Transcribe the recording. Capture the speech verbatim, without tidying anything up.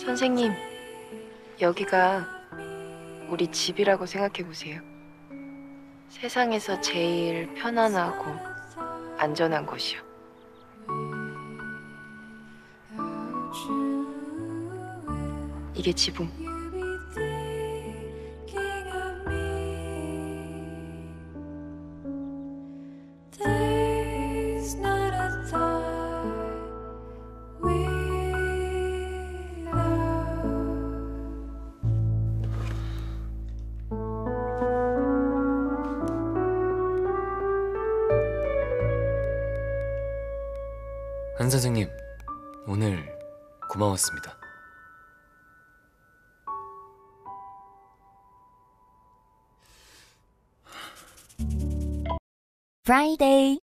선생님, 여기가 우리 집이라고 생각해 보세요. 세상에서 제일 편안하고 안전한 곳이요. 이게 지붕. 한 선생님, 오늘 고마웠습니다. Friday.